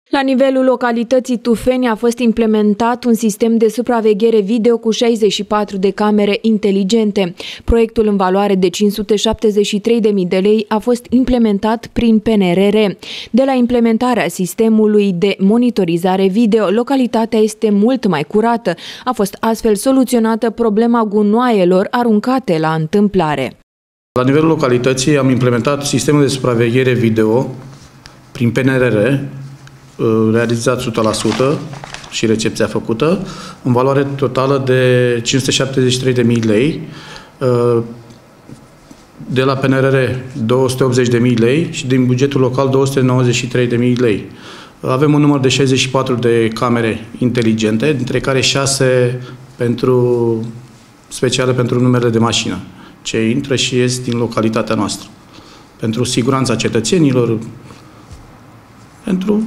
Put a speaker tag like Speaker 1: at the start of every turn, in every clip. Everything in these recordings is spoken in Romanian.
Speaker 1: La nivelul localității Tufeni a fost implementat un sistem de supraveghere video cu 64 de camere inteligente. Proiectul în valoare de 573.000 de lei a fost implementat prin PNRR. De la implementarea sistemului de monitorizare video, localitatea este mult mai curată. A fost astfel soluționată problema gunoaielor aruncate la întâmplare.
Speaker 2: La nivelul localității am implementat sistemul de supraveghere video prin PNRR, realizat 100% și recepția făcută, în valoare totală de 573.000 lei, de la PNRR 280.000 lei și din bugetul local 293.000 lei. Avem un număr de 64 de camere inteligente, dintre care 6 speciale pentru numerele de mașină, ce intră și ies din localitatea noastră, pentru siguranța cetățenilor, pentru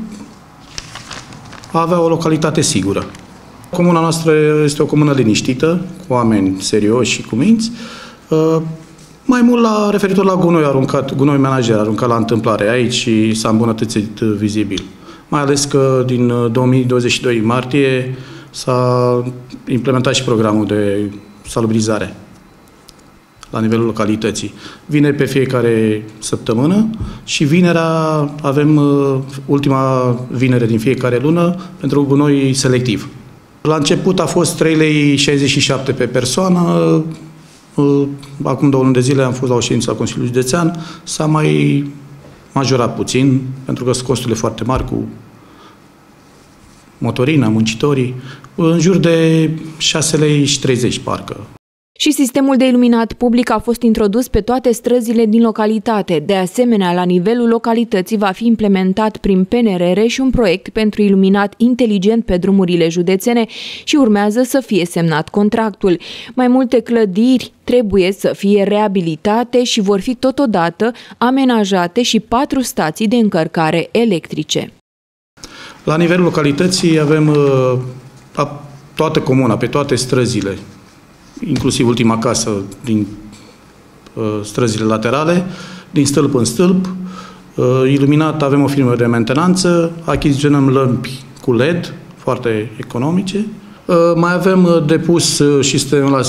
Speaker 2: a avea o localitate sigură. Comuna noastră este o comună liniștită, cu oameni serioși și cu minți. Mai mult referitor la gunoi aruncat, gunoi menajer aruncat la întâmplare aici s-a îmbunătățit vizibil. Mai ales că din 2022 martie s-a implementat și programul de salubrizare la nivelul localității. Vine pe fiecare săptămână și vinerea avem ultima vinere din fiecare lună pentru gunoi selectiv. La început a fost 3,67 lei pe persoană. Acum 2 luni de zile am fost la o ședință la Consiliul Județean. S-a mai majorat puțin, pentru că sunt costurile foarte mari cu motorina, muncitorii. În jur de 6,30 lei, parcă.
Speaker 1: Și sistemul de iluminat public a fost introdus pe toate străzile din localitate. De asemenea, la nivelul localității va fi implementat prin PNRR și un proiect pentru iluminat inteligent pe drumurile județene și urmează să fie semnat contractul. Mai multe clădiri trebuie să fie reabilitate și vor fi totodată amenajate și 4 stații de încărcare electrice.
Speaker 2: La nivelul localității avem toată comuna, pe toate străzile, inclusiv ultima casă din străzile laterale, din stâlp în stâlp. Iluminat, avem o firmă de mentenanță, achiziționăm lămpi cu LED, foarte economice. Mai avem depus și sistemul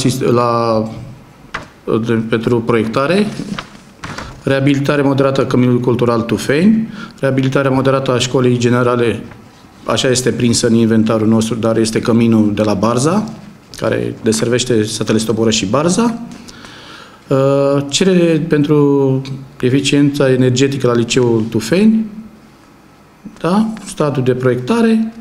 Speaker 2: pentru proiectare, reabilitare moderată a Căminului Cultural Tufeni, reabilitarea moderată a Școlii Generale, așa este prinsă în inventarul nostru, dar este căminul de la Barza, care deservește satele Stoborăș și Barza. Cerere pentru eficiența energetică la Liceul Tufeni, da? Stadiul de proiectare,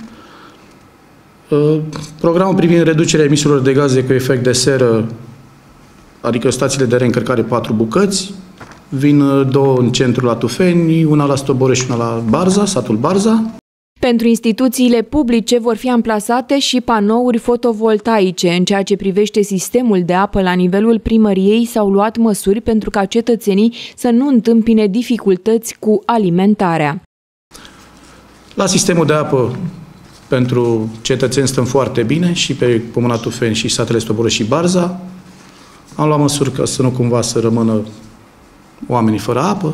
Speaker 2: programul privind reducerea emisiilor de gaze cu efect de seră, adică stațiile de reîncărcare 4 bucăți, vin 2 în centru la Tufeni, una la Stoborăș și una la Barza, satul Barza.
Speaker 1: Pentru instituțiile publice vor fi amplasate și panouri fotovoltaice. În ceea ce privește sistemul de apă la nivelul primăriei, s-au luat măsuri pentru ca cetățenii să nu întâmpine dificultăți cu alimentarea. La
Speaker 2: sistemul de apă pentru cetățeni stăm foarte bine și pe Comuna Tufeni și satele Stoborăș și Barza. Am luat măsuri ca să nu cumva să rămână oamenii fără apă.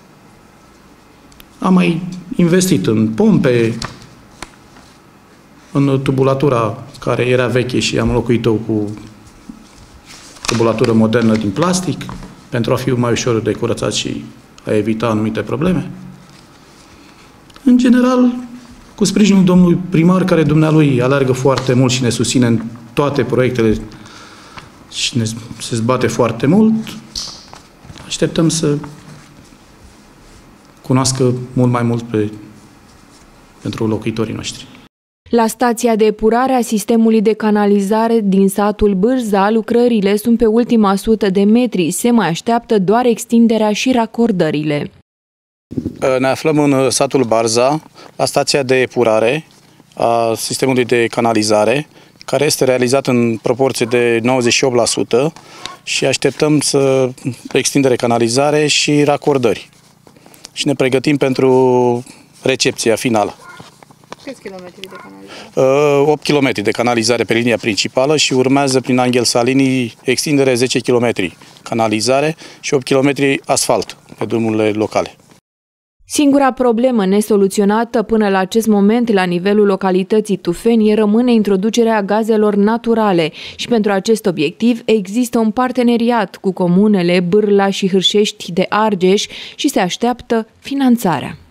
Speaker 2: Am mai investit în pompe, în tubulatura care era veche și am înlocuit-o cu tubulatură modernă din plastic, pentru a fi mai ușor de curățat și a evita anumite probleme. În general, cu sprijinul domnului primar, care dumnealui alergă foarte mult și ne susține în toate proiectele și se zbate foarte mult, așteptăm să cunoască mult mai mult pentru locuitorii noștri.
Speaker 1: La stația de epurare a sistemului de canalizare din satul Bârza, lucrările sunt pe ultima 100 de metri. Se mai așteaptă doar extinderea și racordările.
Speaker 2: Ne aflăm în satul Barza, la stația de epurare a sistemului de canalizare, care este realizat în proporție de 98% și așteptăm extindere canalizare și racordări. Și ne pregătim pentru recepția finală.
Speaker 3: Câți kilometri de canalizare?
Speaker 2: 8 km de canalizare pe linia principală și urmează prin Angel Salini extindere 10 km canalizare și 8 km asfalt pe drumurile locale.
Speaker 1: Singura problemă nesoluționată până la acest moment la nivelul localității Tufeni rămâne introducerea gazelor naturale și pentru acest obiectiv există un parteneriat cu comunele Bârla și Hârșești de Argeș și se așteaptă finanțarea.